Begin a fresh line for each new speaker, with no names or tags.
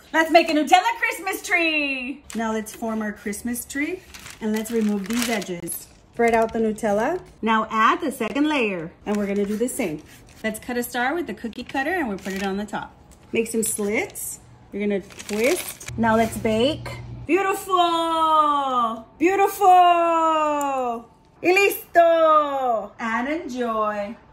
Let's make a Nutella Christmas tree.
Now let's form our Christmas tree and let's remove these edges. Spread out the Nutella. Now add the second layer and we're gonna do the same. Let's cut a star with the cookie cutter and we'll put it on the top. Make some slits. You're gonna twist. Now let's bake. Beautiful! Beautiful! Y listo! And enjoy.